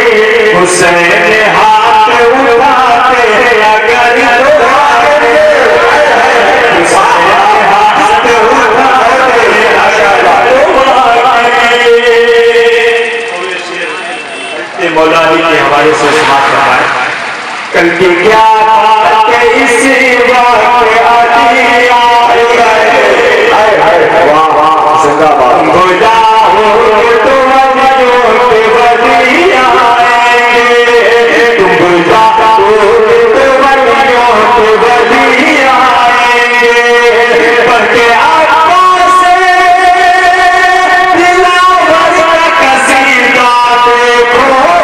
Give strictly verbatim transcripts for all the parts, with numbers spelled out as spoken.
हुसैन हाथ उठाते अगर मौलानी के हवाले से समाप्त करवाए। कल की क्या बात है इसी बात गोदा हो तो बलिया तुम गोदा हो तो बलिया बल्कि आपा से दिलावर का कसीदा देखो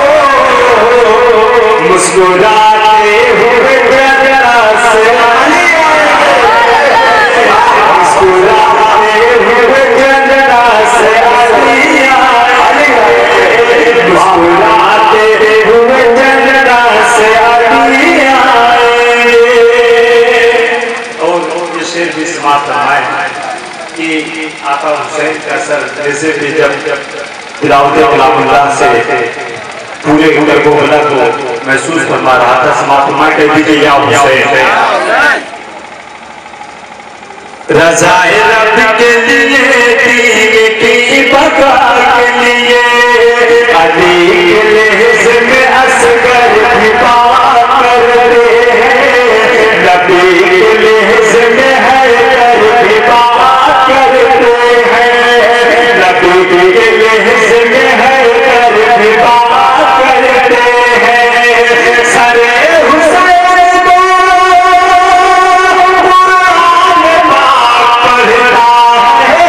मुस्कुराते हुए जरा से मुस्कुराते हुए जरा से मुस्कुराते हुए जरा से और ये शेर भी समाप्त है कि आका हुसैन का सर जैसे भी जब तिलावत कलामुल्लाह से पूरे उम्र को बना तो महसूस फरमा रहा था। समाप्त फरमा कह दीजिए या हुसैन रज़ाए रब के लिए दीन की बका के लिए अली के लहज़ में असगर भी बात करते हैं नबी के लहज़ में हैदर भी बात करते हैं नबी के लहज़ में हैदर भी बात करते हैं सरे हुसैन को कुरान पाक पढ़ता है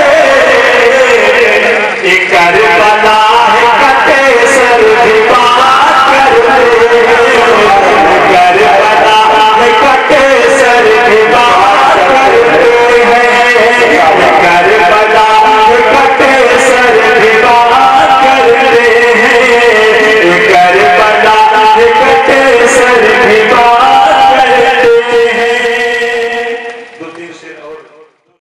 एक करबला है कटे सर भी बात करते हैं करबला है कटे सर भी बात करते हैं करबला है कटे सर भी बात करते हैं करबला है कटे सर भी बात